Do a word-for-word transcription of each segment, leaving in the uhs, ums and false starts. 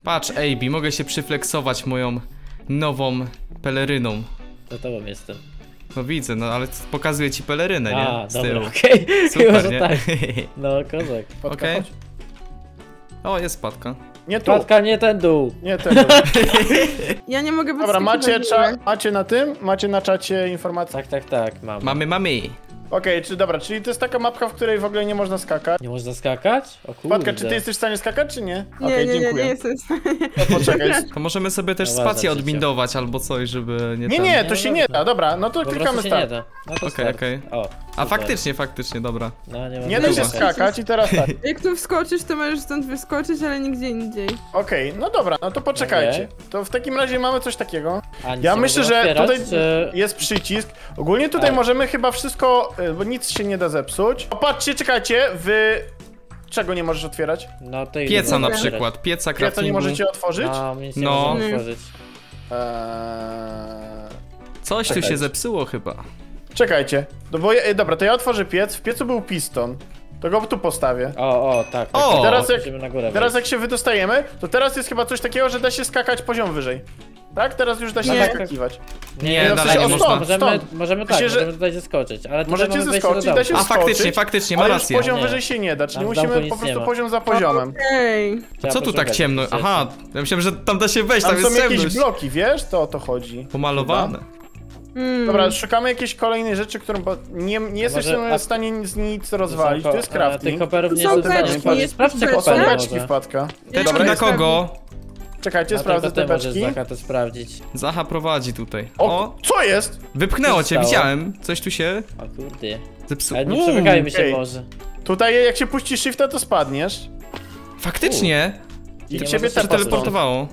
Patrz, A B, mogę się przyflexować moją nową peleryną. Za tobą jestem. No widzę, no ale pokazuję ci pelerynę, nie? A, Z dobra, tyłu. okej. Super, Chyba, że nie? tak. No, kozak. Okej. Okay. O, jest spadka. Nie tu. Spadka, nie ten dół. Nie ten dół. Ja nie mogę być. Dobra, macie, cza macie na tym? Macie na czacie informacje? Tak, tak, tak, mam. Mamy, mamy. Okej, okay, czy dobra, czyli to jest taka mapka, w której w ogóle nie można skakać. Nie można skakać? O kurde. Patka, czy ty jesteś w stanie skakać, czy nie? Nie, Okej, nie, nie, dziękuję. nie jestem w stanie. To poczekaj. To możemy sobie też No spację ważne, odbindować albo coś, żeby nie Nie, tam... nie, to się nie można. da, dobra, no to Po klikamy prostu się nie start. da. No to Okej, start. okej. O, A super. faktycznie, faktycznie, dobra. No, nie, Nie da się Dobra. skakać i teraz tak. Jak tu wskoczysz, to możesz stąd wyskoczyć, ale nigdzie indziej. Okej, okay, no dobra, no to poczekajcie. To w takim razie mamy coś takiego. A, nic Ja nie myślę, mogę że otwierać, tutaj czy... jest przycisk. Ogólnie tutaj A. możemy chyba wszystko, y, bo nic się nie da zepsuć. O, patrzcie, czekajcie, wy... Czego nie możesz otwierać? No, to Pieca na Dobra. przykład, pieca Pieca craftingu. nie możecie otworzyć? No, nic nie No. można Nie. otworzyć. Eee... Coś tu Czekajcie. się zepsuło chyba. Czekajcie, no bo ja, e, dobra, to ja otworzę piec, w piecu był piston. To go tu postawię. O, o, tak. tak. O! Teraz jak, Musimy na górę teraz wejść. jak się wydostajemy, to teraz jest chyba coś takiego, że da się skakać poziom wyżej. Tak? Teraz już da się Nie. skakiwać. Nie, no, w dalej sensie, nie o, można. stąd. Możemy, możemy tak, Myślę, że- możemy tutaj zeskoczyć, ale tutaj Możecie mamy wejście zeskoczyć, do da się domu. A faktycznie, skoczyć, faktycznie, ma Ale już rację. poziom Nie. wyżej się nie da, czyli Tam w domku musimy nic po nie prostu ma. poziom za poziomem. Okej. Trzeba Co tu tak poszukać ciemno? niestety. Aha, ja myślałem, że tam da się wejść, tam Tam są jest jakieś ciemność. bloki, wiesz? To o to chodzi. Pomalowane. Mm. Dobra, szukamy jakiejś kolejnej rzeczy, którą bo nie, nie jesteśmy może- a- w stanie nic, nic To są rozwalić. ko- To jest a, crafting. Tych koperów Tu nie są jest w stanie beczki, otworzyć. jest Sprawdźcie beczka. O, są kopery beczki może. wpadka. Teczki Dobra, na jest- kogo? Czekajcie, A sprawdzę tylko te ty możesz beczki. Zaka to sprawdzić. Zacha prowadzi tutaj. O, O, co jest? wypchnęło Co cię, się stało? widziałem. Coś tu się O kurde. zepsuło. Ale nie Uuu, przemykajmy się okej. może. Tutaj jak się puści shifta, to spadniesz. Faktycznie. I I nie ciebie możesz Się się tepa teleportowało.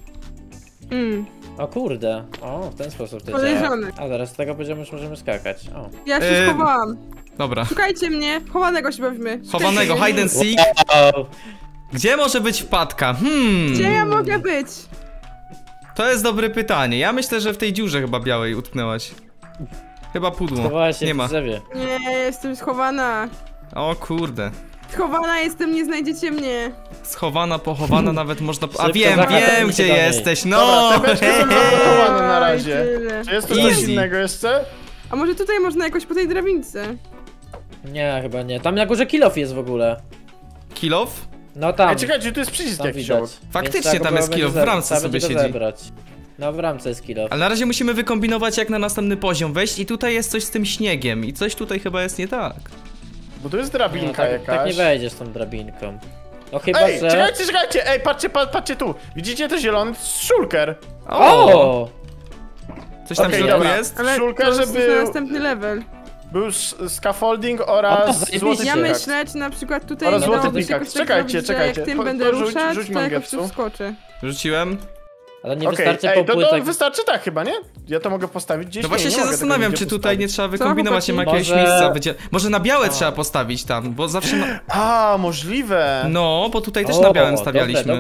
Mm. O kurde. O, w ten sposób to działa. Podejrzane. A teraz z tego poziomu już możemy skakać. O. Ja się Ym. schowałam. Dobra. Szukajcie mnie. Chowanego się bawimy. Chowanego, hide and seek. Wow. Gdzie może być wpadka? Hmm. Gdzie ja mogę być? To jest dobre pytanie. Ja myślę, że w tej dziurze chyba białej utknęłaś. Chyba pudło. Schowała się Nie w ma. drzewie. Nie, jestem schowana. O kurde. Schowana jestem, nie znajdziecie mnie. Schowana, pochowana nawet można... A Szybko wiem, zagadaj, wiem mi gdzie się do niej. jesteś, no! Dobra, te beczki są zablokowane na Oj, razie. tyle. Czy jest tu coś Easy. innego jeszcze? A może tutaj można jakoś po tej drabince? Nie, chyba nie. Tam na górze kill off jest w ogóle. Kill off? No tam. Ej, czekajcie, tu jest przycisk Tam jakiś widać. obok. Faktycznie Więc trzeba tam go jest będzie kill off, w ze- ramce trzeba sobie będzie go siedzi. zebrać. No w ramce jest kill off. Ale na razie musimy wykombinować jak na następny poziom wejść i tutaj jest coś z tym śniegiem i coś tutaj chyba jest nie tak. Bo tu jest No, drabinka tak, jakaś. tak nie wejdziesz tą drabinką. No chyba, Ej, że... czekajcie, czekajcie! Ej, patrzcie, pa, patrzcie tu! Widzicie to zielony? To jest szulker! O! Coś tam w Okej, środku dobra. jest? Ale Szulka, to jest żeby- na następny level. Był s- scaffolding O, oraz zajebiście. złoty Ja pikak. myślę, czy na przykład tutaj Oraz nie złoty dałoby się pikak. jakoś tak Czekajcie, zrobić, że czekajcie. jak tym Po- będę to rzuć- ruszać, rzuć to jakoś mangetsu. tu wskoczę. Rzuciłem. Ale nie Okej, wystarczy ej, po to, to płytach. wystarczy tak chyba, nie? Ja to mogę postawić gdzieś. No właśnie nie, się nie mogę tego zastanawiam, nigdzie czy tutaj nie postawić. trzeba wykombinować, nie ma chłopaki? jakiegoś Może- miejsca. Będzie... Może na białe A. trzeba postawić tam, bo zawsze na... A, możliwe! No, bo tutaj też O, na białym dobre, stawialiśmy. dobre.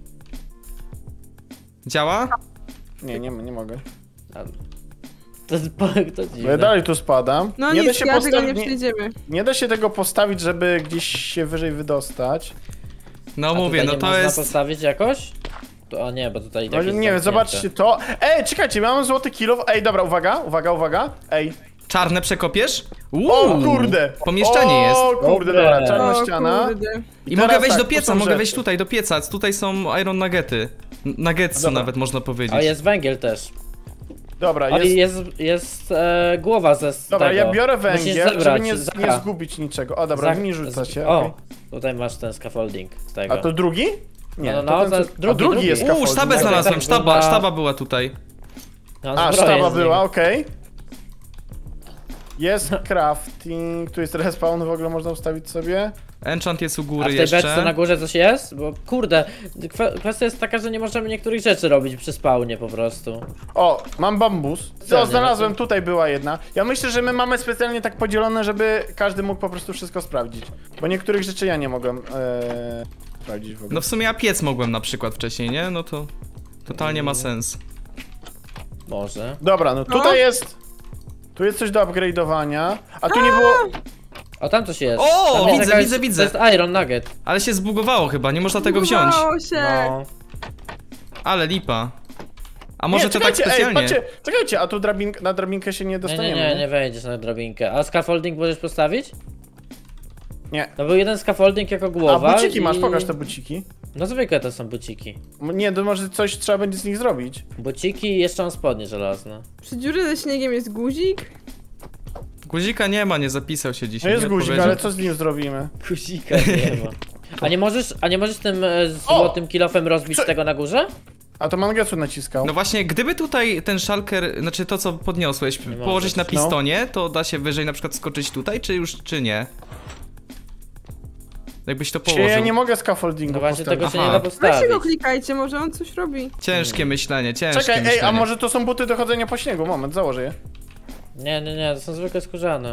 Działa? Nie, nie, nie mogę. To jest to Bo ja dziwne. dalej tu spadam. No nie, da nic, się ja tego nie postawić, nie, przejdziemy. nie da się tego postawić, żeby gdzieś się wyżej wydostać. No A mówię, tutaj no nie to można jest... postawić jakoś? To, o nie, bo tutaj i No, tak jest nie wiem, zamknięte. zobaczcie to. Ej, czekajcie, mamy złoty kilo. Ej, dobra, uwaga, uwaga, uwaga. Ej. Czarne przekopiesz? Uuu, O kurde! Pomieszczenie jest. O kurde, Dobre. dobra, czarna O ściana. kurde. I teraz mogę wejść tak, do tu pieca, są mogę rzeczy. wejść tutaj do pieca. Tutaj są iron nuggety. N- Nuggetsu Dobra. nawet można powiedzieć. A jest węgiel też. Dobra, Ale jest... jest, jest e, głowa ze z Dobra, tego. ja biorę Musisz węgiel, żeby zebrać, nie, Zacha. nie zgubić niczego. O, dobra, Zach- wy mi rzucacie. O, okej. tutaj masz ten scaffolding z tego. A to drugi? Nie, No, no, to no, ten, za- co- drugi, A drugi drugi. jest Uuu, scaffolding. sztabę tak, znalazłem, tak, sztaba, była- sztaba była tutaj. No, A, zbroja sztaba jest z nim. była, okej. Jest crafting, tu jest respawn, w ogóle można ustawić sobie. Enchant jest u A w góry tej beczce na jeszcze. górze coś jest? Bo kurde, kwe- kwestia jest taka, że nie możemy niektórych rzeczy robić przy spawnie po prostu. O, mam bambus. Specjalnie, Co, znalazłem, no tutaj była jedna. Ja myślę, że my mamy specjalnie tak podzielone, żeby każdy mógł po prostu wszystko sprawdzić. Bo niektórych rzeczy ja nie mogłem ee, sprawdzić w ogóle. No w sumie ja piec mogłem na przykład wcześniej, nie? No to totalnie ma sens. Może. Dobra, no tutaj No. jest... Tu jest coś do upgrade'owania, a tu nie było... O, tam coś jest. O, Tam jest widzę, jakaś- widzę, widzę. To jest Iron Nugget. Ale się zbugowało chyba, nie można tego wziąć. Udało się. No. Ale lipa. A może nie, to tak czekajcie, specjalnie? Ej, patrzcie, czekajcie, a tu drabink, na drabinkę się nie Nie, dostaniemy. nie, nie, nie wejdziesz na drabinkę. A scaffolding możesz postawić? Nie. To był jeden scaffolding jako A głowa. buciki i... masz, pokaż te buciki. No zwykłe to są buciki. M- Nie, to może coś trzeba będzie z nich zrobić. Buciki i jeszcze mam spodnie żelazne. Przy dziurze ze śniegiem jest guzik. Guzika nie ma, nie zapisał się No dzisiaj. jest nie guzik, odpowiedział. ale co z nim zrobimy? Guzika nie ma. A nie możesz, a nie możesz tym e, złotym kilofem rozbić Co? tego na górze? A to Mangetsu naciskał. No właśnie, gdyby tutaj ten szalker, znaczy to co podniosłeś, położyć możesz. na No. pistonie, to da się wyżej na przykład skoczyć tutaj, czy już, czy nie? Jakbyś to Się położył. ja nie mogę scaffoldingu No właśnie postawić. tego się Aha. nie da Weźcie postawić. go klikajcie, może on coś robi. Ciężkie myślenie, ciężkie Czekaj, ej, myślenie. a może to są buty do chodzenia po śniegu? Moment, założę je. Nie, nie, nie, to są zwykłe skórzane.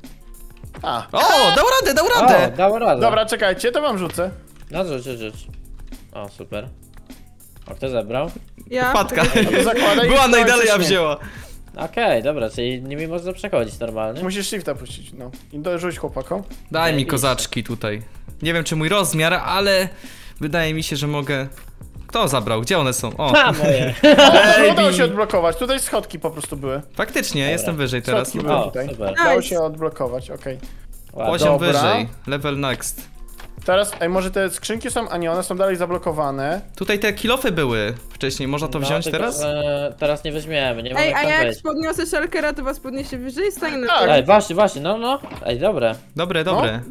A. O, dał radę, dał O, radę! dało radę. Dobra, czekajcie, to wam rzucę. No rzuć, rzuć, rzuć. O, super. O, kto zebrał? Ja. Wpadka. No to zakładaj i Była wstałeś najdalej, ze a śniegu. wzięła. Okej, dobra, czyli nimi można przechodzić normalnie. Musisz shifta puścić, no. I dorzuć chłopakom. Daj mi Zajebiście. kozaczki tutaj. Nie wiem czy mój rozmiar, ale wydaje mi się, że mogę... Kto zabrał? Gdzie one są? O, Ha, moje. O, udało się odblokować, tutaj schodki po prostu były. faktycznie, jestem wyżej teraz. Schodki były O, tutaj. super. Dało Nice. się odblokować, okej. Ładnie. Poziom Dobra. wyżej, level next. Teraz, ej, może te skrzynki są, a nie, one są dalej zablokowane. Tutaj te kilofy były wcześniej, można to No, wziąć tylko, teraz? że teraz nie weźmiemy, nie mamy Ej, jak a tam jak wejść. podniosę szalkera, to was podniesie wyżej? Stań na Tak. tym. Ej, właśnie, właśnie, no, no. Ej, dobre. Dobre, dobre.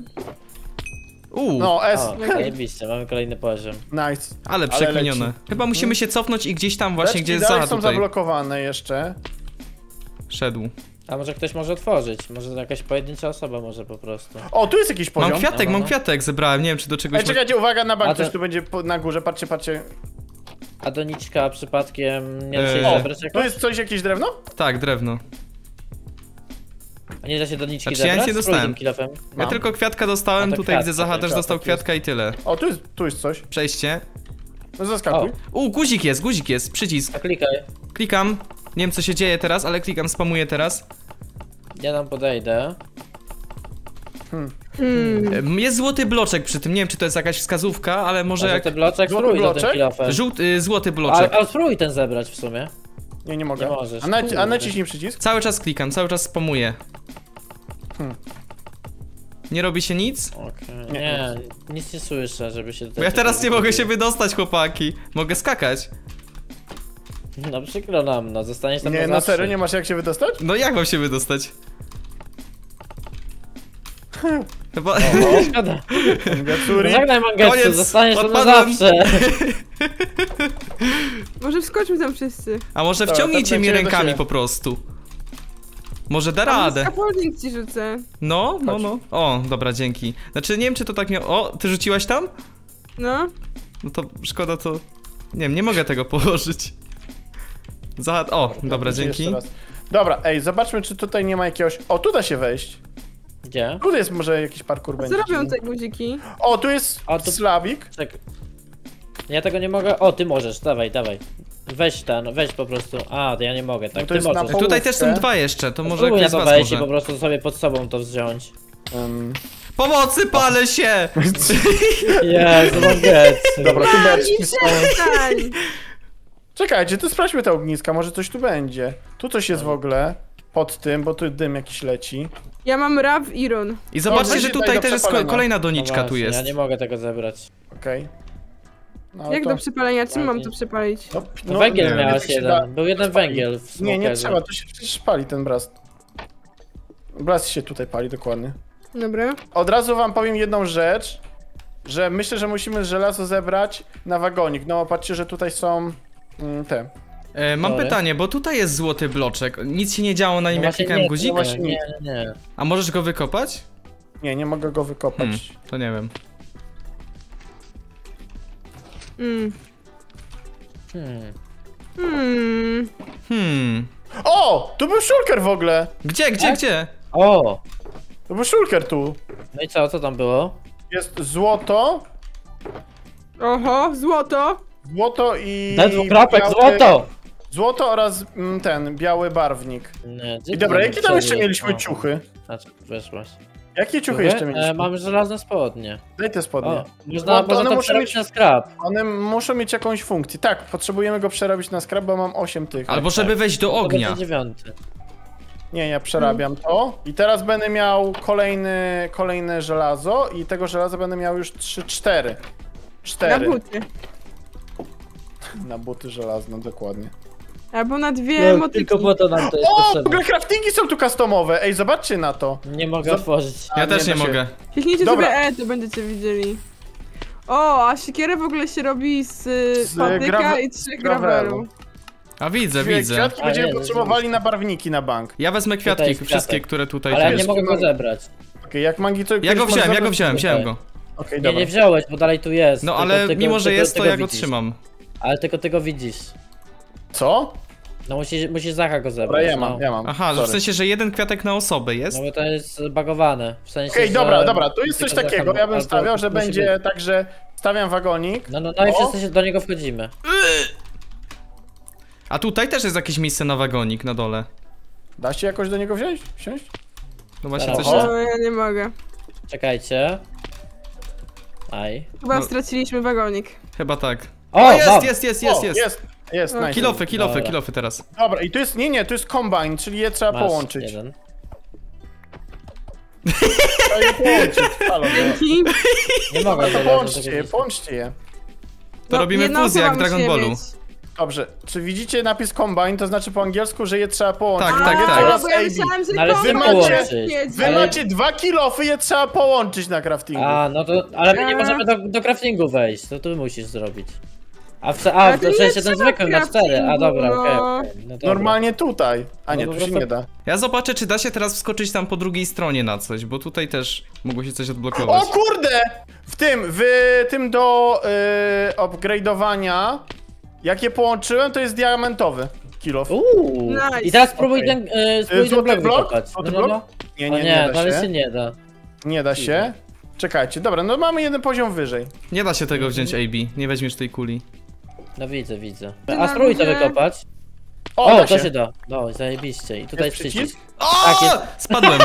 Uuu, No, S. O, zajebiście, mamy kolejny poziom. Nice. ale przeklinione. leci. Chyba musimy się cofnąć i gdzieś tam właśnie, Beczki gdzie jest dalej Zaha są tutaj zablokowane jeszcze. szedł. A może ktoś może otworzyć? Może jakaś pojedyncza osoba może po prostu. O, tu jest jakiś poziom. Mam kwiatek, No, no, mam no. kwiatek, zebrałem, nie wiem czy do czegoś... Ej, czekajcie, uwaga, na bank A to- ktoś tu będzie po, na górze, patrzcie, patrzcie. A doniczka przypadkiem nie da się Eee. jej O, zebrać tu jakoś? jest coś, jakieś drewno? Tak, drewno. A nie da się doniczki Znaczy, ja nic zebrać? nie Spróbuj dostałem. tym kilofem. Ja Mam. tylko kwiatka dostałem, A to tutaj kwiatka, widzę Zaha to też kwiatek dostał jest. kwiatka i tyle. O, tu jest, tu jest coś. Przejście. No zaskakuj. U, guzik jest, guzik jest, przycisk. A klikaj. Klikam. Nie wiem co się dzieje teraz, ale klikam, spamuję teraz. Ja tam podejdę. Hmm. Em, Jest złoty bloczek przy tym, nie wiem czy to jest jakaś wskazówka, ale może Może jak... ten bloczek, Złoty spróbuj do ten bloczek? kilofem. Żółty, y, złoty Ale, bloczek. ale spróbuj ten zebrać w sumie. Nie, nie mogę. Nie możesz, A, naci kurde. a naciśnij przycisk. Cały czas klikam, cały czas spamuję. Hmm. Nie robi się nic? Okej. Nie. Nie, nic nie słyszę, żeby się... Bo ja teraz nie mogę się wydostać, chłopaki. Mogę skakać. No przykro nam, no zostaniesz tam Nie, na na zawsze. serio, nie masz jak się wydostać? No jak mam się wydostać? Chyba... O, szkoda. Gatsuri. Zagraj Mangetsu, Koniec, zostaniesz tam na odpadłem. zawsze. Może wskoczmy tam wszyscy. A może Dobra, wciągnijcie to mi lecimy do rękami ciebie. po prostu. Może da A może radę. scaffolding ci rzucę. No, no, Chodź. no. O, dobra, dzięki. Znaczy nie wiem czy to tak miało... O, ty rzuciłaś tam? No. No to szkoda to... Nie wiem, nie mogę tego położyć. Za... O, dobra, Jeszcze dzięki. raz. Dobra, ej, zobaczmy czy tutaj nie ma jakiegoś... O, tu da się wejść. Gdzie? Tu jest może jakiś parkour A co będzie. robią te guziki? O, tu jest O, tu- slabik. Czek. Ja tego nie mogę. O, ty możesz, dawaj, dawaj. Weź ten, weź po prostu. A, to ja nie mogę, tak. No to Ty jest na możesz. pół- Tutaj też są Połówkę. dwa jeszcze, to może Spróbuj ktoś na z to was wejść i może. po prostu sobie pod sobą to wziąć. Um, Pomocy, palę się! Jezu, Mangetsu. dobra, tu I beczki są. przestań! Czekajcie, to sprawdźmy te ogniska, może coś tu będzie. Tu coś jest w ogóle. Pod tym, bo tu dym jakiś leci. Ja mam Rav Iron. I zobaczcie, weź że i daj tutaj do też jest ko- przepalenia. kolejna No doniczka tu właśnie, jest. Ja nie mogę tego zebrać. Okej. No, Jak to... do przypalenia? Czym mam to Bardziej. przepalić? No, To no, węgiel nie, miałeś się jeden. da- Był jeden spali. węgiel w Nie, nie smokerze. trzeba, to się przecież pali ten brast. Brast się tutaj pali, dokładnie. Dobra. Od razu wam powiem jedną rzecz, że myślę, że musimy żelazo zebrać na wagonik. No, patrzcie, że tutaj są mm, te. E, mam Sorry. pytanie, bo tutaj jest złoty bloczek. Nic się nie działo na nim, No jak właśnie klikałem nie, guzik? no właśnie nie, nie, nie. A możesz go wykopać? Nie, nie mogę go wykopać. Hmm, to nie wiem. Mm. Hmm. Hmm. Hmm. O! Tu był shulker w ogóle! Gdzie, gdzie, Tak? gdzie? O! To był shulker tu. No i co, co tam było? Jest złoto, Oho, złoto. złoto i... Daj dwukropek, biały- złoto! Złoto oraz mm, ten, biały barwnik. Nie, gdzie I ty dobra, tam jakie tam jeszcze wszedłeś? mieliśmy O, ciuchy? A, weszłaś. Jakie ciuchy Mówię? jeszcze E, mieliśmy? Mam żelazne spodnie. Daj te spodnie. O, można, No to można one to muszą przerobić mieć- na scrap. One muszą mieć jakąś funkcję. Tak, potrzebujemy go przerabić na skrap, bo mam osiem tych. Albo żeby wejść do To ognia. będzie dziewiąty. Nie, ja przerabiam to. I teraz będę miał kolejny, kolejne żelazo i tego żelaza będę miał już trzy, cztery. Na cztery. buty. Na buty żelazne, dokładnie. Albo na dwie No, motyki. tylko po to nam to jest O, w potrzebne. ogóle craftingi są tu customowe. Ej, zobaczcie na to. Nie mogę Za- otworzyć. Ja A, też nie nie da się. mogę. Kliknijcie Dobra. sobie E, to będziecie widzieli. O, a siekierę w ogóle się robi z, Z z patyka grawe- i trzech gravelu. gravelu. A widzę, Kwie- widzę. Kwiatki A, będziemy nie, potrzebowali na barwniki na bank. Ja wezmę kwiatki, jest wszystkie, kwiatek. które tutaj Ale ja jest. nie mogę go zebrać. Okej, jak mangi to... Ja ktoś go może wziąłem, ja go zabrać? wziąłem, wziąłem Tutaj. go. Okej, Nie, dobra. nie wziąłeś, bo dalej tu jest. No tylko ale tego- mimo, że tego- jest, to tego ja go widzisz. trzymam. Ale tylko tego widzisz. Co? No musisz, musisz Zacha go zebrać. Dobra, ja no. mam, ja mam. Aha, że w Sorry. sensie, że jeden kwiatek na osobę jest? No bo to jest bagowane. W sensie, Okej, że dobra, dobra, tu jest coś tylko takiego. Zacha- Ja bym albo stawiał, że musi będzie być. tak, że stawiam wagonik. No, no, no i O! wszyscy się do niego wchodzimy. A tutaj też jest jakieś miejsce na wagonik na dole. Da się jakoś do niego wziąć? Wsiąść? No właśnie Zaraz. coś... Oho. No, ja nie mogę. Czekajcie. Aj. Chyba No. straciliśmy wagonik. Chyba tak. O, O, jest, mam. jest, jest, O, jest, jest. jest, jest, O, nice. Kilofy, kilofy, Dobra. kilofy teraz. Dobra, i tu jest, nie, nie, tu jest combine, czyli je trzeba Masz połączyć. jeden. Trzeba je połączyć, halo. no. Dzięki. Nie mogę To żelaza połączcie tego je, nie- połączcie je. To robimy jedna fuzję jak w osoba Dragon musi je Ballu. mieć. Dobrze, czy widzicie napis combine, to znaczy po angielsku, że je trzeba połączyć. Tak, A, tak, je tak. trzeba A, z bo ja A B. myślałam, że No ale z tym kombajn połączyć. jedzie. Wy Ale- macie dwa kilofy, je trzeba połączyć na craftingu. A, no to, ale my nie A. możemy do, do craftingu wejść, to ty musisz zrobić. A w, a, Ale w to nie sensie ten trzeba zwykłym na cztery, a craftingu, dobra, okej, no. okej, no dobra. Normalnie tutaj. A nie, No po tu się prostu- nie da. Ja zobaczę, czy da się teraz wskoczyć tam po drugiej stronie na coś, bo tutaj też mogło się coś odblokować. O kurde! W tym, w tym do yy, upgrade'owania, jak je połączyłem, to jest diamentowy kilof. Uuu. Nice. I teraz spróbuj Okej. ten, y, spróbuj ten Złoty blok blok? wykopać. Złoty No, no, no. blok? Nie, O nie, nie, nie, da to ale się. się nie da. Nie da się. Czekajcie, dobra, no mamy jeden poziom wyżej. Nie da się tego wziąć A B, nie weźmiesz tej kuli. No widzę, widzę. Ty A na spróbuj to górze. wykopać. O, O, da to się. się da. No, zajebiście. I tutaj Jest jest przycisk? przycisk. O! Tak, jest. Spadłem.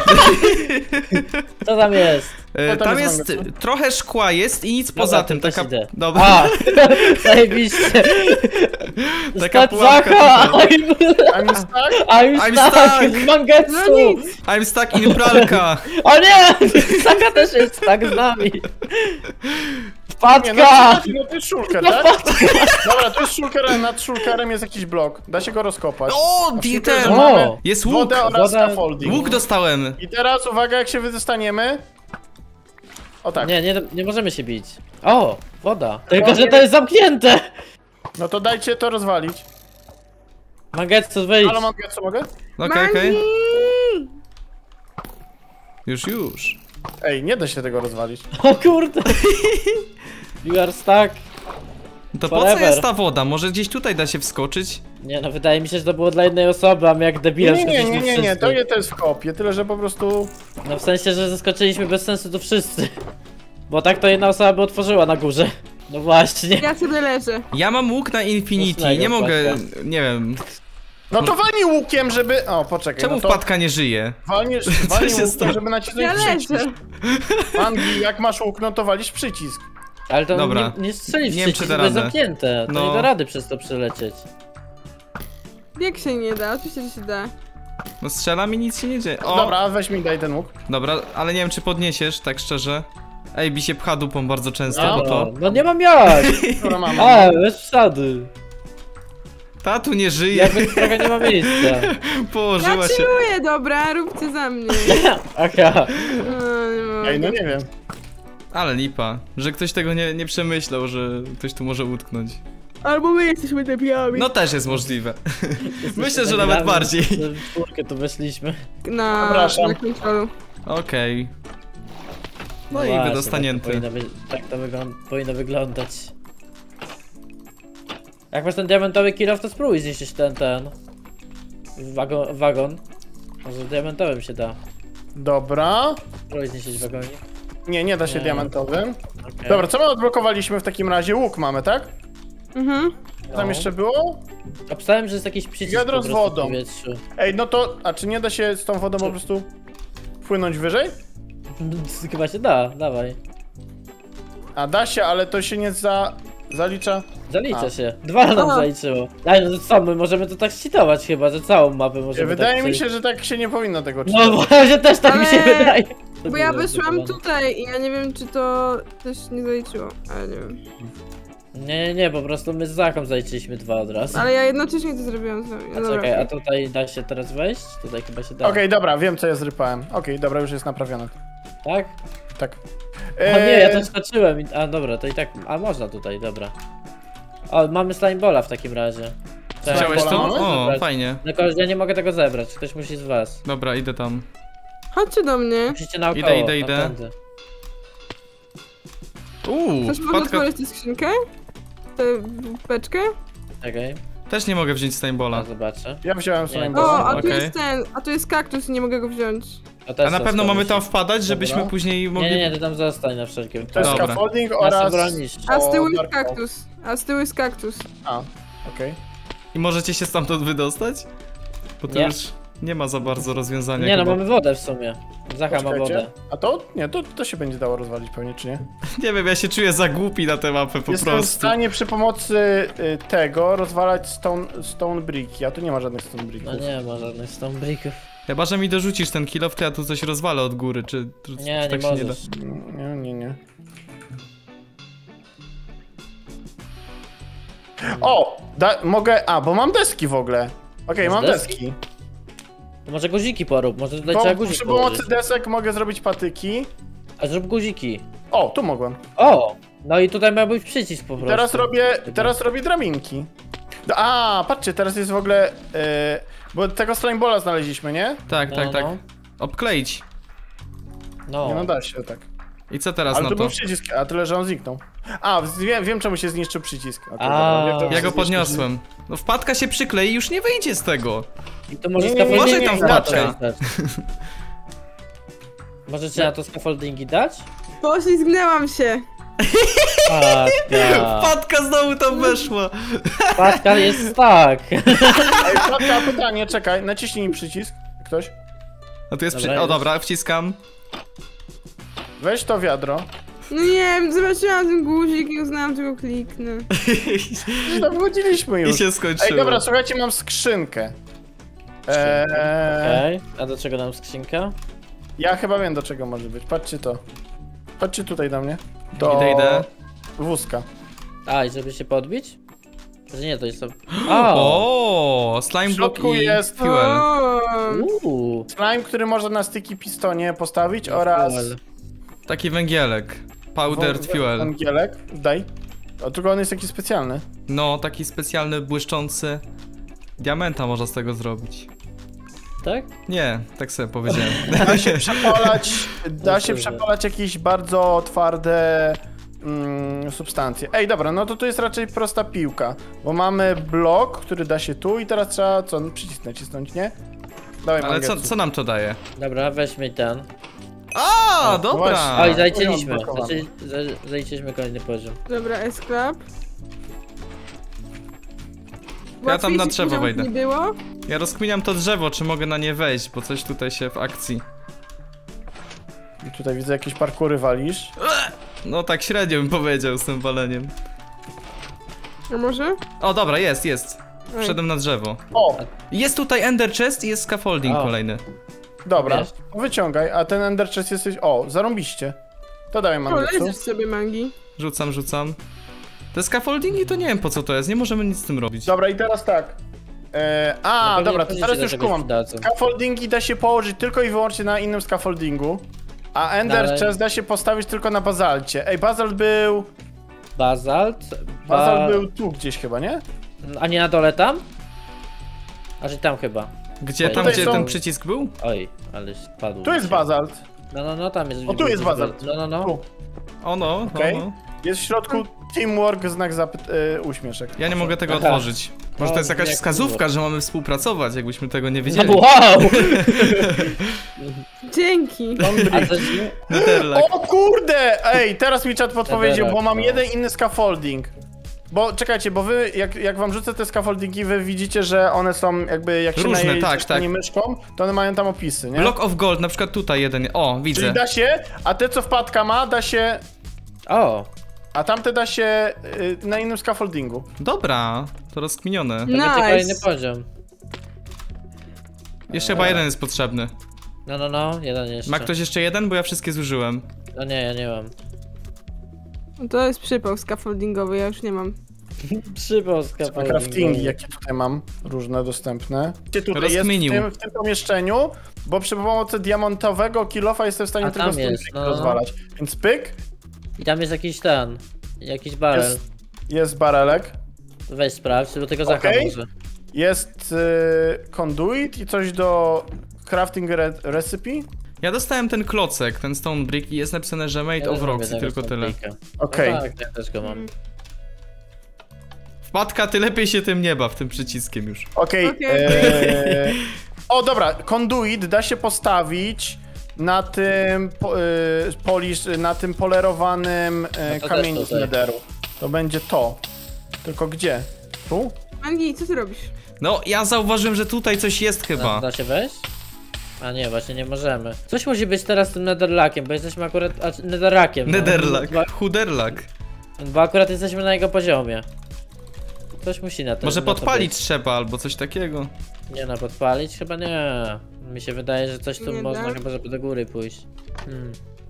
Co tam jest? E, No tam tam jest jest mango, trochę szkła jest i nic Dobra, poza to tym, też taka... idę. Dobra, A, zajebiście. taka Stać pułapka Zacha! tutaj. I'm stuck. I'm, I'm stuck! stuck. Z Mangetsu! No nic. I'm stuck in pralka. O nie! Zacha też jest tak z nami! Nie, no, Wpadka! czekajcie, no to jest szulker, tak? Dobra, to jest szulker, a nad szulkerem jest jakiś blok. Da się go rozkopać. O, A di- szulkerze ten. mamy O! Jest łuk. Wodę oraz Woda- scaffolding. Łuk dostałem. I teraz uwaga, jak się wydostaniemy. O tak. Nie, nie, nie możemy się bić. O! Woda. Tylko, że to jest zamknięte! No to dajcie to rozwalić. Mangetsu, wyjdź! Halo, mam co mogę? Okej, okej. Mangi! Już, już. Ej, nie da się tego rozwalić. O kurde! You are stuck. To po co Forever. jest ta woda? Może gdzieś tutaj da się wskoczyć? Nie no, wydaje mi się, że to było dla jednej osoby, a my jak Nie, debile nie, nie, nie, skoczyliśmy nie, nie, wszyscy. to, je, to jest w kopie, tyle że po prostu... No w sensie, że zaskoczyliśmy bez sensu to wszyscy. Bo tak to jedna osoba by otworzyła na górze. No właśnie. Ja sobie leżę. Ja mam łuk na Infinity, Mocnego nie mogę, wpadka. nie wiem. No to walnij łukiem, żeby... O, poczekaj, Czemu no to wpadka nie żyje? walniesz, walnij się łukiem, stało? żeby nacisnąć Ja przycisk. leżę. Mangi, jak masz łuk, no to walisz przycisk. Ale to Dobra. nie, nie strzeli w Nie wiem, przycisk, czy da bo jest radę. zamknięte. To No. nie da rady przez to przelecieć. Jak się nie da? Oczywiście, że się da. No strzelam i nic się nie dzieje. O, Dobra, weź mi, daj ten łuk. dobra, ale nie wiem czy podniesiesz, tak szczerze. Ej, bi się pcha dupą bardzo często, No, bo No, to... no nie mam jak! Dobra, mam. A, bez wsady. Ta tu nie żyje, Jakby trochę nie ma miejsca. położyła Ja się. chilluję, dobra, róbcie za mnie. Aha. No, nie mogę. Ej, no nie wiem. Ale lipa, że ktoś tego nie, nie przemyślał, że ktoś tu może utknąć. Albo my jesteśmy debilami. No też jest możliwe. Myślę, że Tak nawet gramy, bardziej. W czwórkę tu weszliśmy. Na, Zapraszam. na kontrolu. Okej. No i właśnie, wydostanięty. Tak to, powinno, wy- tak to wygląd powinno wyglądać. Jak masz ten diamentowy kilof, to spróbuj zniszczyć ten, ten... Wagon, wagon. Może diamentowym się da. Dobra. Spróbuj zniszczyć wagonik. Nie, nie da się Nie. diamentowym. Okay. Dobra, co my odblokowaliśmy w takim razie? Łuk mamy, tak? Mhm. Co tam jeszcze było? Obstałem, że jest jakiś przycisk Wiadro po z prostu w wodą. powietrzu. Ej, no to... A czy nie da się z tą wodą po prostu płynąć wyżej? Chyba się da, dawaj. A da się, ale to się nie za... zalicza. Zalicza A. się. Dwa nam A. zaliczyło. Ale no to co, my możemy to tak ścitować chyba, że całą mapę możemy Wydaje tak mi przejść. się, że tak się nie powinno tego czytać. No właśnie też tak mi się Ale- wydaje. Bo ja wyszłam tutaj i ja nie wiem, czy to też nie zaliczyło, ale nie wiem. Nie, nie, nie, po prostu my z Zaką zaliczyliśmy dwa od razu. Ale ja jednocześnie to zrobiłam z wami. A No czekaj, dobra. a tutaj da się teraz wejść? Tutaj chyba się da. Okej, dobra, wiem co ja zrypałem. Okej, dobra, już jest naprawione. Tak? Tak. O nie, ja Eee, to skoczyłem. i- A dobra, to i tak. A można tutaj, dobra. O, mamy slime balla w takim razie. Czekaj, Chciałeś Slime to? balla O, zebrać. fajnie. Tylko ja nie mogę tego zebrać, ktoś musi z was. Dobra, idę tam. Chodźcie do mnie. Musicie naokoło. Idę, idę, idę. tamtędy. Uuu, Ktoś może wpadka... otworzyć tę skrzynkę? Tę beczkę? Czekaj, Też nie mogę wziąć ja Slimebola. zobaczę. Ja wziąłem Nie. slime O, balla. a tu Okej. jest ten, a tu jest kaktus i nie mogę go wziąć. A, też A na to pewno spadło mamy się. tam wpadać, żebyśmy Dobra. później mogli... Nie, nie, nie, ty tam zostań na wszelki To jest wypadek. Dobra. scaffolding Ja oraz... sobie bronisz. A z tyłu O, jest Dark Oak. kaktus. A z tyłu jest kaktus. A, okej. I możecie się stamtąd wydostać? Bo to Nie. już nie ma za bardzo rozwiązania Nie no, chyba. mamy wodę w sumie. Zacha ma Poczekajcie. wodę. A to? Nie, to, to się będzie dało rozwalić pewnie, czy nie? Nie wiem, ja się czuję za głupi na tę mapę po Jestem w prostu. stanie przy pomocy y, tego rozwalać stone, stone bricki, a tu nie ma żadnych stone bricków. No nie ma żadnych stone bricków. Chyba, że mi dorzucisz ten kill off, to ja tu coś rozwalę od góry, czy... czy Nie, czy nie tak się nie da? możesz. Nie, nie, nie. O! Da, mogę... A, bo mam deski w ogóle. Okej, Masz mam deski? deski. To może guziki porób, może tutaj trzeba Bo, guzik przy położyć. pomocy desek mogę zrobić patyki. A zrób guziki. O, tu mogłem. O! No i tutaj miał być przycisk po prostu. Teraz robię, teraz robię drabinki. A, patrzcie, teraz jest w ogóle... y, bo tego slimebola znaleźliśmy, nie? Tak, No, tak, tak. no. Obkleić. No. Nie no da się, tak. I co teraz Ale na tu to? był przycisk, a tyle, że on zniknął. A, wiem, wiem czemu się zniszczył przycisk. Okay, A, dobra, wiem, czemu Ja się go zniszczył podniosłem. No wpadka się przyklei i już nie wyjdzie z tego. I to może Nie, nie, nie, scaffoldingi nie, nie, na to inaczej. dać. Możecie na to scaffoldingi dać? Poślizgnęłam się. Patka. Wpadka znowu tam weszła. Patka jest tak. Ej, Patka, pytanie, czekaj, naciśnij mi przycisk. Ktoś? A tu jest Dobra, przy... O już. dobra, wciskam. Weź to wiadro. No nie wiem, zobaczyłam ten guzik i uznałam, że go kliknę. Tam wchodziliśmy I już. się skończyło. Ej, dobra, słuchajcie, mam skrzynkę. Eee, Okej. A do czego nam skrzynka? ja chyba wiem, do czego może być. Patrzcie to. Chodźcie tutaj do mnie. Do Idę, idę. wózka. A, i żeby się podbić? Że nie, to jest to... O! O, slime W block środku i jest- fuel. O, Uuu. Slime, który można na styki pistonie postawić oraz... Taki węgielek. Powdered wą- fuel. Węgielek. Daj. O, tylko on jest taki specjalny. No, taki specjalny, błyszczący. Diamenta można z tego zrobić. Tak? Nie, tak sobie powiedziałem. Da się przepalać, da się Dobrze. przepalać jakieś bardzo twarde mm, substancje. Ej, dobra, no to tu jest raczej prosta piłka, bo mamy blok, który da się tu i teraz trzeba co, przycisk nacisnąć, nie? Dawaj, Ale co, Mangetsu. co nam to daje? Dobra, weźmy ten. A, O, dobra! właśnie. O, i zaliczyliśmy. odblokowano. Znaczy, za- zaliczyliśmy kolejny poziom. dobra, esklap. Ja tam na Łatwiejszych drzewo poziomów wejdę. nie było? Ja rozkminiam to drzewo, czy mogę na nie wejść, bo coś tutaj się w akcji. I tutaj widzę jakieś parkury walisz. No tak średnio bym powiedział z tym waleniem. A może? O, dobra, jest, jest. Oj. Wszedłem na drzewo. O, Jest tutaj ender chest i jest scaffolding O. kolejny. dobra, Wiesz? wyciągaj, a ten ender chest jesteś... O, zarąbiście. To dawaj, O, Mangetsu. leżysz sobie, Mangi. Rzucam, rzucam. Te scaffoldingi to nie wiem po co to jest, nie możemy nic z tym robić. Dobra, i teraz tak. E, a, pewnie dobra, to wchodzicie teraz do już czegoś kumam. przydadzą. Scaffoldingi da się położyć tylko i wyłącznie na innym scaffoldingu. A Ender Dalej. Chest da się postawić tylko na bazalcie. Ej, bazalt był... Bazalt. Ba... Bazalt był tu gdzieś chyba, nie? A nie na dole tam? A że tam chyba. Gdzie, Oj, tam tutaj gdzie są- ten przycisk był? Oj, ale spadł. Tu jest bazalt. No, no, no, tam jest. O, tu jest bazalt. No, no, no. Tu. O no, Okej. no, no. Jest w środku teamwork, znak zapyt... Y, uśmieszek. Ja nie mogę tego Aha. otworzyć. Może to jest No, jakaś jak wskazówka, było. że mamy współpracować, jakbyśmy tego nie No, wiedzieli. wow! Dzięki. A coś... Netherlack. O kurde! Ej, teraz mi czat podpowiedział, bo mam no. jeden inny scaffolding. bo czekajcie, bo wy, jak, jak wam rzucę te scaffoldingi, wy widzicie, że one są jakby, jak się Różne, najedzie tak, tak. myszką, to one mają tam opisy, nie? Block of gold, na przykład tutaj jeden. O, widzę. Czyli da się, a te co wpadka ma, da się, O, a tamte da się y, na innym scaffoldingu. Dobra, to rozkminione. to będzie kolejny Nice. poziom. Jeszcze chyba jeden jest potrzebny. No, no, no, jeden jeszcze. Ma ktoś jeszcze jeden? Bo ja wszystkie zużyłem. No nie, ja nie mam. No to jest przypał scaffoldingowy, ja już nie mam. Przypał A craftingi, jakie tutaj mam, różne dostępne. Gdzie tutaj jest w Rozkminił. tym, w tym pomieszczeniu, bo przy pomocy diamentowego kilofa jestem w stanie A tylko tam z tym jest, pyk no. rozwalać. Więc pyk, I tam jest jakiś ten, jakiś barel. jest, jest barelek, Weź sprawdź, do tego Zacha Okej. może. jest y, conduit i coś do crafting re recipe. Ja dostałem ten klocek, ten stone brick i jest napisane, że made Ja of też rocks lubię i tylko tego tyle. stolika. Okej. No tak, ja też go mam. Wpadka, ty lepiej się tym nie baw, tym przyciskiem już. Okej. Okej. e, O dobra, conduit da się postawić na tym po, y, polisz, na tym polerowanym No y, to kamieniu też z tutaj. nederu. To będzie to. Tylko gdzie? Tu? Mangi, co ty robisz? No, ja zauważyłem, że tutaj coś jest No, chyba. da się wejść? A nie, właśnie nie możemy. Coś musi być teraz z tym netherlackiem, bo jesteśmy akurat... A, netherrackiem. no. Netherlack, Bo, chuderlack. bo akurat jesteśmy na jego poziomie. Coś musi na to Może na to podpalić być. trzeba albo coś takiego. Nie no, podpalić? Chyba nie. Mi się wydaje, że coś tu Nie można da? chyba, żeby do góry pójść. Hmm.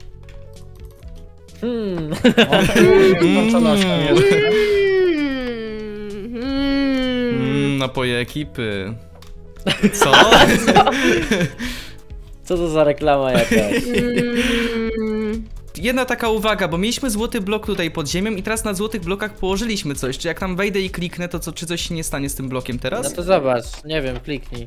Hmm. Włączona się jest. Mm, mm. Mmm, napoje ekipy. Co? Co to za reklama jakaś? Mm. Jedna taka uwaga, bo mieliśmy złoty blok tutaj pod ziemią i teraz na złotych blokach położyliśmy coś. Czy jak tam wejdę i kliknę, to co, czy coś się nie stanie z tym blokiem No teraz? to zobacz, nie wiem, kliknij.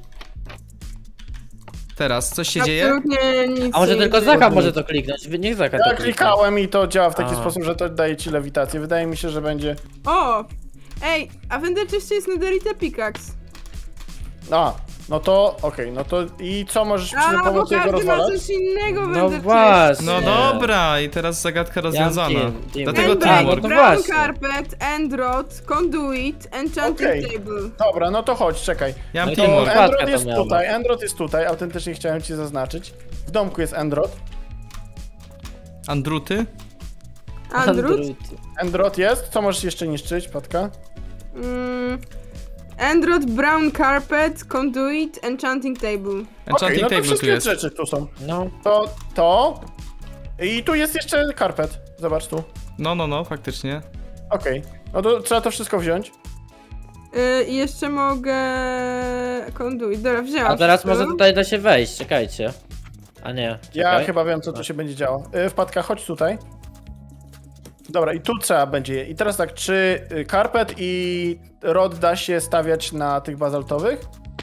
Teraz, coś się dzieje? Absolutnie nic A może się tylko nie dzieje. Zacha może to kliknąć? Niech Zacha to Ja kliknie. klikałem i to działa w taki A. sposób, że to daje ci lewitację. Wydaje mi się, że będzie... O! Ej, a w Enderchestie jest netherite pickaxe. A, no to okej, no to i co możesz przy A, bo pomocy jego każdy ma rozwalać? coś innego w No Enderchestie. właśnie. No Nie. dobra, i teraz zagadka rozwiązana. team, team. Dlatego Handbrake, A, no teamwork. to brown właśnie. carpet, endrod, conduit, enchanting Okej. table. Dobra, no to chodź, czekaj. Ja mam No i to- To teamwork. Wpadka Endrod to jest miała. tutaj, Endrod jest tutaj, autentycznie chciałem ci zaznaczyć. W domku jest Endrod. Andruty? Andrut? Endrod jest, co możesz jeszcze niszczyć, Patka? Mm, Endrod, brown carpet, conduit, enchanting table. Okej, Enchanting no to table tu wszystkie jest. rzeczy tu są. No, To, to... I tu jest jeszcze karpet. Zobacz tu. No, no, no, faktycznie. Okej, no to trzeba to wszystko wziąć. Yy, I jeszcze mogę... conduit, dobra, wzięłam a teraz wszystko. może tutaj da się wejść, czekajcie. A nie, Ja czekaj. chyba wiem, co tu się będzie działo. Yy, Wpadka, chodź tutaj. Dobra, i tu trzeba będzie je. I teraz tak, czy y, karpet i rod da się stawiać na tych bazaltowych?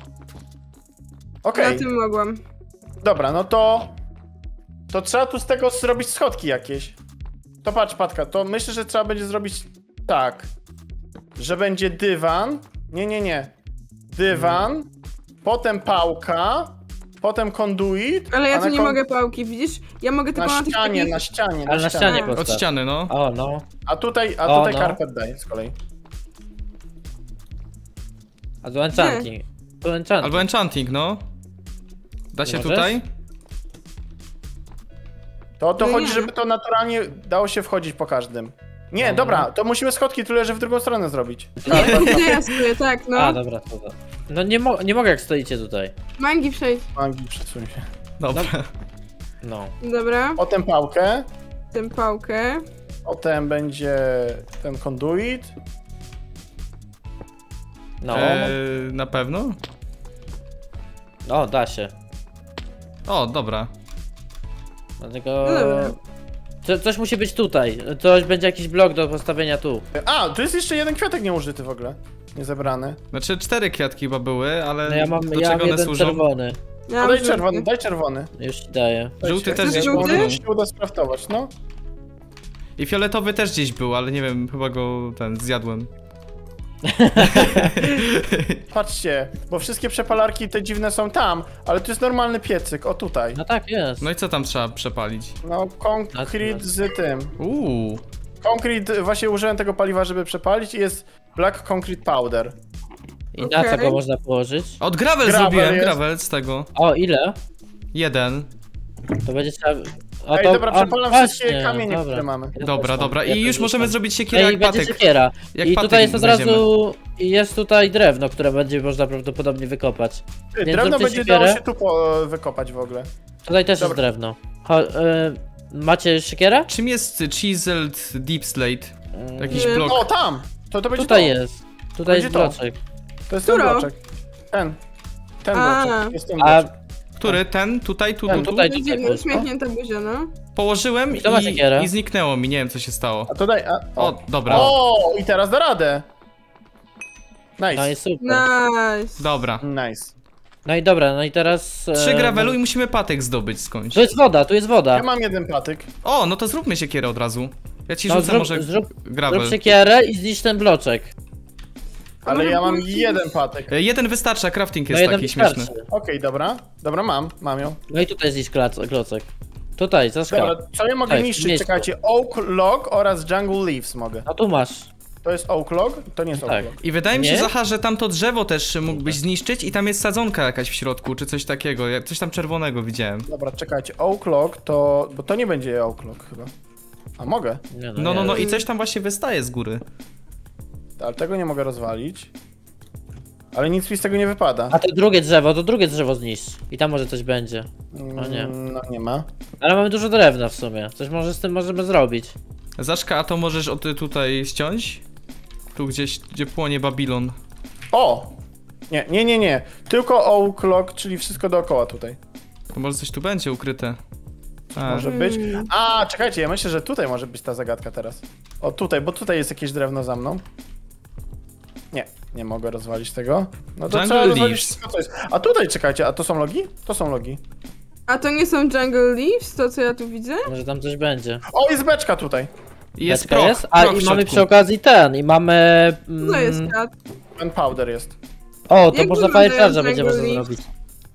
Okej, Na tym mogłam. dobra, no to... To trzeba tu z tego zrobić schodki jakieś. To patrz, Patka, to myślę, że trzeba będzie zrobić tak. Że będzie dywan. Nie, nie, nie. Dywan, potem pałka, potem konduit. Ale ja a tu na nie kon- mogę pałki, widzisz? Ja mogę tylko Na na, tych ścianie, takich... na ścianie, Ale na ścianie A. Od postaw. ściany, no. O, no. A tutaj, a O, tutaj no. karpet daj z kolei. A tu enchanting. Tu enchanting. Albo enchanting, no. Da się Możesz? tutaj? To o to No chodzi, nie. żeby to naturalnie dało się wchodzić po każdym. Nie, No, dobra, no. to musimy schodki tyle, że w drugą stronę zrobić. Nie, nie, ja stoję, tak, no. A, dobra, to to. No nie, mo nie mogę jak stoicie tutaj. Mangi przejdź. Mangi, przesuń się. Dobra. No. Dobra, Potem pałkę, tę pałkę. potem będzie ten konduit. No. Eee, na pewno? O, da się. O, dobra. Dlatego... No dobra. Co, coś musi być tutaj. Coś będzie jakiś blok do postawienia tu. A, tu jest jeszcze jeden kwiatek nieużyty w ogóle. Niezebrany. Znaczy cztery kwiatki chyba były, ale No ja mam, do ja mam czego one jeden służą? czerwony. Ja mam daj żółty. czerwony, daj czerwony. Już ci daję. Żółty Dajcie. też gdzieś żółty? był. Może się uda skraftować, no. I fioletowy też gdzieś był, ale nie wiem, chyba go ten zjadłem. Patrzcie, bo wszystkie przepalarki te dziwne są tam, ale to jest normalny piecyk, o tutaj. No tak, jest. No i co tam trzeba przepalić? No, konkret z tym. Uuu. Concrete, właśnie użyłem tego paliwa, żeby przepalić i jest Black Concrete Powder. I na co Okej. go można położyć? Od gravel, Gravel zrobiłem, jest. gravel z tego. O, ile? Jeden. To będzie trzeba... A Ej, to, dobra, a, przepalam właśnie, wszystkie kamienie, dobra. które mamy. Ja Dobra, też dobra. mam, ja I też już możemy rzucam. zrobić siekierę Ej, jak będzie patyk. siekiera. Jak I patyk tutaj jest od znajdziemy. razu... i jest tutaj drewno, które będzie można prawdopodobnie wykopać. Ty, Więc drewno zróbcie będzie dało siekierę. się tu po, wykopać w ogóle. Tutaj też Dobra. jest drewno. Cho, y, macie siekierę? Czym jest chiseled deep slate? Jakiś Nie. blok. O, tam! To, to będzie Tutaj to. jest. Tutaj Będzie jest to. bloczek. To jest ten Którą? bloczek. Ten. Ten A. bloczek. Jest ten A bloczek. Który? Ten? Tutaj? Tu, tu, Ten, tu? tutaj, Będzie tutaj. jest, no. uśmiechnięta buzia, no. Położyłem Kto ma i, siekierę? i zniknęło mi, nie wiem co się stało. A to daj. A, O, dobra. O, i teraz da radę. No Nice. i super. Nice. Dobra. Nice. No i dobra, no i teraz... Trzy e, gravelu no- i musimy patyk zdobyć skądś. Tu jest woda, tu jest woda. Ja mam jeden patyk. O, no to zróbmy siekierę od razu. Ja ci No, rzucę zrób- może zrób- gravel. Zrób siekierę i zniszcz ten bloczek. Ale może ja mam pójść- jeden patyk. E, Jeden wystarcza, crafting No jest jeden taki śmieszny. wystarczy. Okej, dobra. Dobra, mam. Mam ją. No i tutaj zniszcz klac- klocek. Tutaj, Zaszka. Dobra, co ja mogę Tak, w niszczyć? miejscu. Czekajcie, Oak Log oraz Jungle Leaves mogę. A tu masz. To jest Oak Log? To nie jest Oak Tak. Log. I wydaje mi się, Nie? Zacha, że tamto drzewo też mógłbyś zniszczyć i tam jest sadzonka jakaś w środku, czy coś takiego. Ja coś tam czerwonego widziałem. Dobra, czekajcie, Oak Log to... bo to nie będzie Oak Log chyba. A mogę, Nie, No, no, nie. no i coś tam właśnie wystaje z góry. ale tego nie mogę rozwalić. Ale nic mi z tego nie wypada. A to drugie drzewo, to drugie drzewo zniszcz. I tam może coś będzie. O nie. Mm, No nie ma. Ale mamy dużo drewna w sumie. Coś może z tym możemy zrobić. Zaszka, a to możesz od tutaj ściąć? Tu gdzieś, gdzie płonie Babilon. O! Nie, nie, nie, nie. Tylko Oak Log, czyli wszystko dookoła tutaj. To może coś tu będzie ukryte. A, Może być. A, czekajcie, ja myślę, że tutaj może być ta zagadka teraz. O, tutaj, bo tutaj jest jakieś drewno za mną. Nie, nie mogę rozwalić tego. No to Jungle trzeba rozwalić Leaves. wszystko, co jest. A tutaj, czekajcie, a to są logi? To są logi. A to nie są Jungle Leaves, to co ja tu widzę? Może tam coś będzie. O, jest beczka tutaj. I jest Beczka proch, jest? A proch w i mamy środku. przy okazji ten. I mamy... Mm, Co jest kat? Ten powder jest. O, to Jak można wyglądają fire charge będzie Jungle można Leaves? zrobić.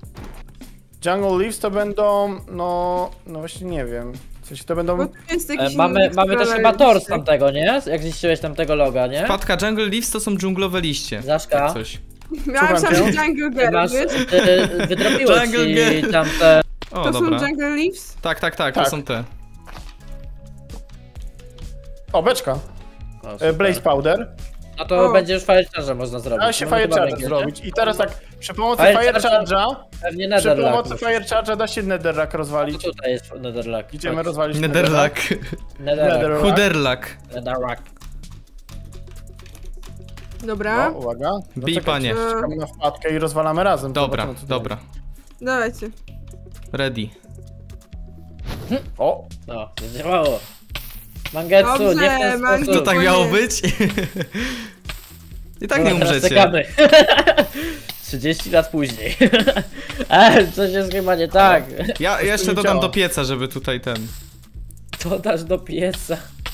Jungle Leaves to będą, no, no właśnie nie wiem. Coś to będą... Bo tu jest E, jakiś mamy, inny mamy też scroller chyba tor z listek. tamtego, nie? Jak zniszczyłeś tamtego loga, nie? Wpadka Jungle Leaves to są dżunglowe liście. Zaszka. Tak coś. Miałam Słucham sam cię. Jungle Ty Girl, masz, wiesz? ty, wydrobiło Jungle ci Girl. tamte... O, To dobra. są Jungle Leaves? Tak, tak, tak, Tak. to są te. O, beczka. O, E, super. Blaze Powder. No to O. będzie już fire charge można zrobić. Da się Mamy Fire chyba Charge węgiel, zrobić. I teraz tak, przy pomocy Fire Fire Charge'a- Charge'a, Pewnie przy netherlack. pomocy musisz. Fire Charge'a da się Netherrack No rozwalić. tutaj jest netherlack. Idziemy Chodź. rozwalić Netherlack. Netherlack. Netherlack. Huderlack. Netherlack. Dobra, No, uwaga. No, Bij, czekajcie, panie. czekamy na wpadkę i rozwalamy razem. Dobra, Zobaczymy, co tu dobra. dawajcie. Ready. będzie. O, No, zadziałało. Mangetsu, Dobrze, nie w ten Mangi- sposób. To tak Koniec. miało być? I tak nie Dobra, teraz umrzecie. czekamy. trzydzieści lat później. E, coś jest chyba nie tak. Ja jeszcze nie dodam działa. do pieca, żeby tutaj ten... To dasz do pieca.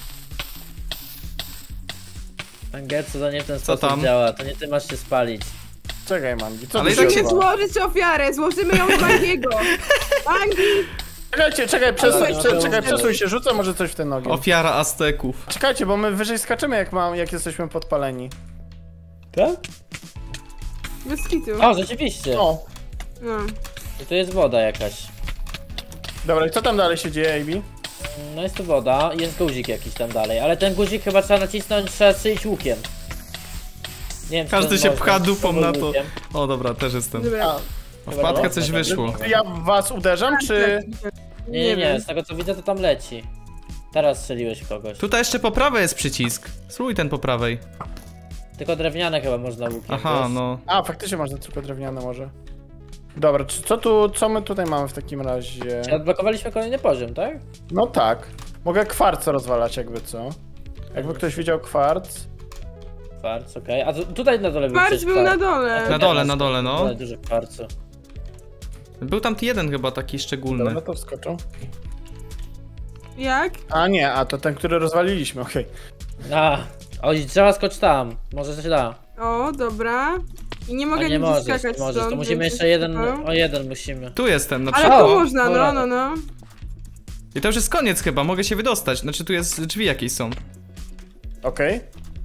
Mangetsu, to nie w ten sposób tam? działa. To nie ty masz się spalić. czekaj, Mangi. Co Ale tu i tak się się odwala? Złożyć ofiarę, złożymy ją z Mangiego. Mangi! Czekajcie, czekaj, przesuń, Ale- prze, ale- czekaj, przesuń się, rzucę może coś w ten ogień. Ofiara Azteków. Czekajcie, bo my wyżej skaczemy, jak, mam, jak jesteśmy podpaleni. Tak? Bez kitu. O, rzeczywiście. O, No. I tu jest woda jakaś. dobra, i co tam dalej się dzieje, A B? No jest tu woda, jest guzik jakiś tam dalej, ale ten guzik chyba trzeba nacisnąć, trzeba strzelić łukiem. Nie wiem, czy Każdy to się można. pcha dupą Spróbuj na to. łukiem. O dobra, też jestem. Dobra. A, O wpadkę coś Dobra, wyszło. dobra. czy ja w was uderzam, czy... Nie, nie, nie, z tego co widzę to tam leci. Teraz strzeliłeś w kogoś. Tutaj jeszcze po prawej jest przycisk. Spróbuj ten po prawej. Tylko drewniane chyba można łukiem. Aha, wiesz? no. A, faktycznie można tylko drewniane może. Dobra, czy- co tu, co my tutaj mamy w takim razie? Czy odblokowaliśmy kolejny poziom, tak? No tak. Mogę kwarc rozwalać jakby co. Jakby ktoś widział kwarc. Kwarc, okej. A tu, tutaj na dole był Kwarc przecież był kwarc. na A dole. tu Na dole, teraz na dole, no. Dole dużo kwarcu. Był tam jeden chyba taki szczególny. Dobra, no to wskoczą. Jak? A nie, a to ten, który rozwaliliśmy, okej. A, oj, trzeba skocz tam. Może się da. O, dobra. I nie A mogę nie nigdzie możesz, skakać nie możesz. stąd, To musimy więc jeszcze jest jeden, super. o jeden musimy. Tu jestem na Ale przykład. tu O, można, dobra. no, no, no. I to już jest koniec chyba, mogę się wydostać. Znaczy tu jest drzwi jakieś są. Okej.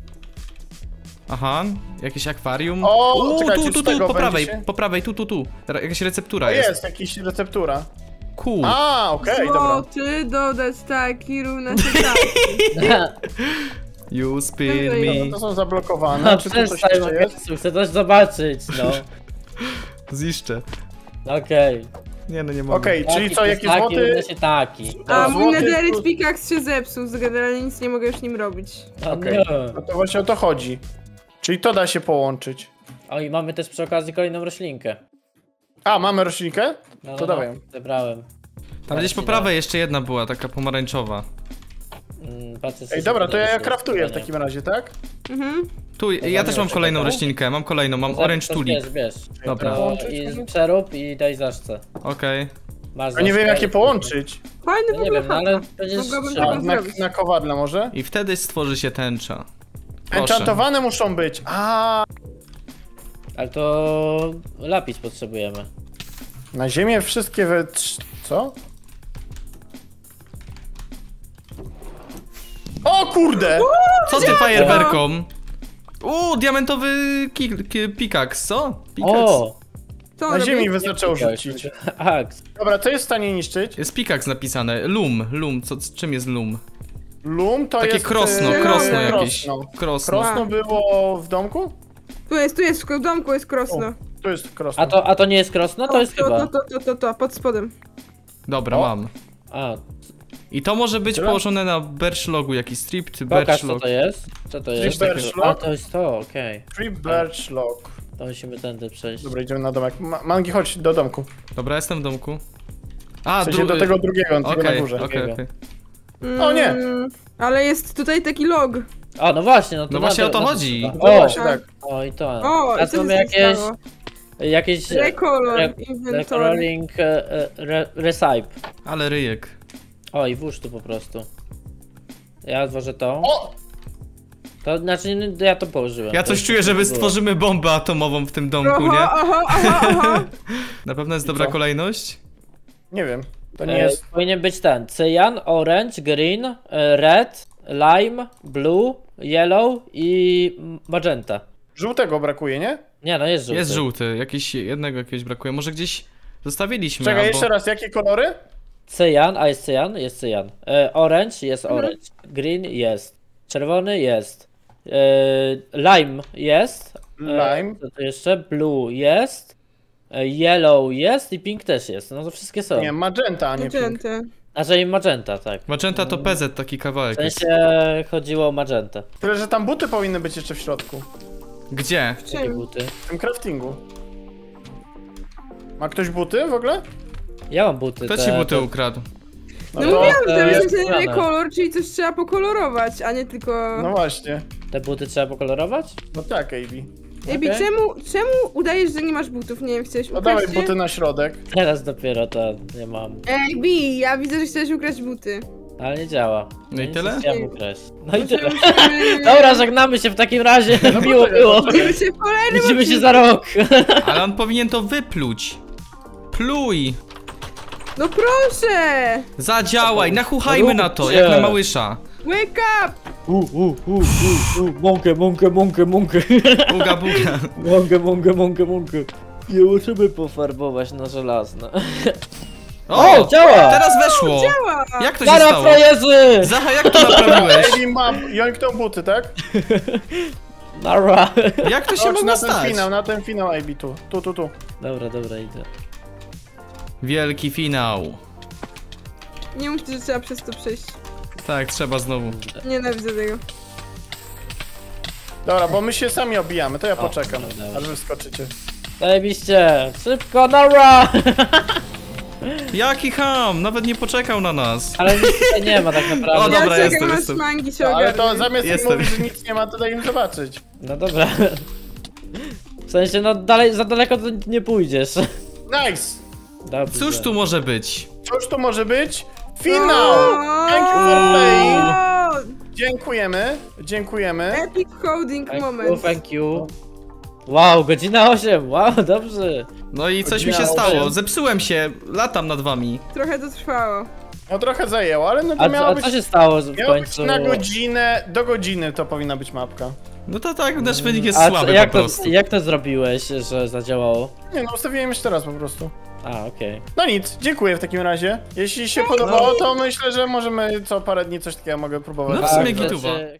Aha, jakieś akwarium. O, U, czekajcie, tu, tu, z tego tu, po prawej, będzie się- po prawej, tu, tu, tu. Ra- Jakaś receptura To jest. jest, jakaś receptura. Cool. A, okej, dobra. Złoty dodać taki równa się taki. You spin Dobra, me. To są zablokowane. No Czy tu coś przestań, jeszcze jest? Makeksu, chcę coś zobaczyć, no. Ziszczę. Okej. Nie no, nie mogę. Okej, czyli Taki co, to jaki taki, złoty? równa się taki. A To mój złoty netherite plus- pickaxe się zepsuł, z generalnie nic nie mogę już nim robić. O Okej. nie. No to właśnie o to chodzi. Czyli to da się połączyć. O i mamy też przy okazji kolejną roślinkę. A, mamy roślinkę? No, To no, dawaj. no, zebrałem. Tam gdzieś po prawej jeszcze jedna była, taka pomarańczowa. Mm, patrzę, co Ej, się dobra, to ja podoba, ja co kraftuję w jest takim razie, tak? Mhm. Tu, ja mamy też mam jeszcze kolejną taką? roślinkę, mam kolejną, mam fajne. orange To tulip. Wiesz, wiesz. Dobra. To Połączyć I może? przerób i daj zaszczę. Okej. Masz A nie wiem zaszczę jakie i- połączyć. Fajny No w nie ogóle wiem, no ale chata. będziesz Mogłabym trzymał. taką Na, zrobić. na kowadle może? I wtedy stworzy się tęcza. Proszę. Enchantowane muszą być. A, Ale to lapis potrzebujemy. na ziemię wszystkie we... trz- Co? O kurde! Co ty fajerwerką? Uuu, diamentowy ki- ki- pickaxe, co? Pickaxe. O! Co Na robię? ziemi wystarczyło rzucić. Aks. Dobra, co jest w stanie niszczyć? Jest pickaxe napisane. Lum, lum, co, czym jest lum? Lum to Takie jest... krosno, e, krosno Krosno. jakieś. Krosno. Krosno było w domku? Tu jest, tu jest, w domku jest krosno. Tu jest krosno. A to, a to nie jest krosno? To jest to, chyba. to, to, to, to, to, pod spodem. Dobra, O. mam. A, I to może być Tyle? położone na birchlogu, jakiś strip czy pokaż co birchlog. to jest. Co to jest? birch A, log? to jest to, okej. Tree birch log. To musimy tędy przejść. Dobra, idziemy na domek. Ma Mangi, chodź do domku. Dobra, jestem w domku. A, W sensie dru- do tego drugiego, tego Okej, na górze. okej, okej. Mm, O nie! Ale jest tutaj taki log. A, no właśnie, no to No na właśnie to- o to na chodzi. trzeba. No O, właśnie, tak. o i to. O, i Teraz co mamy się jakieś, stało? jakieś Recolor, re- inventory. recoloring e, e, re, recipe. Ale ryjek. O, i włóż tu po prostu. Ja złożę to. O! To znaczy, no, ja to położyłem. Ja To coś już czuję, że my było. stworzymy bombę atomową w tym domku, nie? Aha, aha, aha, aha. Na pewno jest dobra co? kolejność? Nie wiem. To nie E, jest... Powinien być ten. Cyjan, orange, green, e, red, lime, blue, yellow i magenta. Żółtego brakuje, nie? Nie, no jest żółty. Jest żółty, jakiś, jednego jakiegoś brakuje. Może gdzieś zostawiliśmy, Czekaj, albo... jeszcze raz, jakie kolory? Cyjan, a jest cyjan? Jest cyjan. E, orange jest Mhm. orange. Green jest. Czerwony jest. E, lime jest. E, Lime. co tu jeszcze? Blue jest. E, yellow jest i pink też jest. No to wszystkie są. Nie, magenta, a nie pink. Magenta. Znaczy magenta, tak. Magenta to P Z, taki W kawałek. jest. sensie chodziło o magentę. Tyle, że tam buty powinny być jeszcze w środku. Gdzie? Jakie Czym? buty? W tym craftingu. Ma ktoś buty w ogóle? Ja mam buty. Kto te- ci buty te- ukradł? No to- mówiłam, to że jest myślę, że znane. recolor, czyli coś trzeba pokolorować, a nie tylko... No właśnie. Te buty trzeba pokolorować? No tak, A B. Ebi, okej. czemu, czemu udajesz, że nie masz butów? Nie wiem, chciałeś No ukraść dawaj je? buty na środek. Teraz dopiero to nie mam. Ej, Bi, ja widzę, że chciałeś ukraść buty. Ale nie działa. No i Ja tyle? nic nie chciałem ukraść. No i tyle. Musimy- Dobra, żegnamy się w takim razie. No Miło poczekaj, było. poczekaj. Widzimy się w kolejnym Widzimy się odcinku. za rok. Ale on powinien to wypluć. Pluj! No proszę! Zadziałaj, nachuchajmy na to, jak na małysza. Wake up! U, u, u, u, u. Mąkę, mąkę, mąkę, mąkę. Uga buga. Mąkę, mąkę, mąkę, mąkę. Nie musimy pofarbować na żelazne. O! O, działa! Teraz weszło! Działa! Jak to się Zara stało? frajezy! Zacha, jak to naprawiłeś? A B ma jońkną buty, tak? Nara. Jak to się Chodź mogło na ten stać? finał, na ten finał A B tu. Tu, tu, tu. Dobra, dobra, idę. Wielki finał. Nie mówcie, że trzeba przez to przejść. Tak, trzeba znowu. Nienawidzę tego. Dobra, bo my się sami obijamy, to ja O, poczekam, dobra. aż wy skoczycie. Zajebiście! Szybko, Nara! Jaki ham! Nawet nie poczekał na nas. Ale nic tutaj nie ma tak O, naprawdę. dobra, ja jestem, czekam, aż jestem. mangi się No, ale to ogarnie. zamiast im Jestem. mówić, że nic nie ma, to daj im zobaczyć. No dobra. W sensie, no dalej, za daleko to nie pójdziesz. Nice! Dobrze. Cóż tu może być? Cóż to może być? Finał! Thank you for playing! Dziękujemy, dziękujemy. Epic coding Thank you, moment. thank you. Wow, godzina osiem, wow, dobrze. No i coś mi się Godzina stało. osiem. Zepsułem się, latam nad wami. Trochę to trwało. No trochę zajęło, ale no to A, miało a być... co się stało w Miało być końcu? na godzinę, do godziny to powinna być mapka. No to tak, nasz wynik jest A co, słaby jak, po to, prostu. jak to zrobiłeś, że zadziałało? Nie no, ustawiłem jeszcze raz po prostu. A, okej. No nic, dziękuję w takim razie. Jeśli się podobało, to myślę, że możemy co parę dni coś takiego mogę próbować. No w sumie Tak, gituwa. znaczy-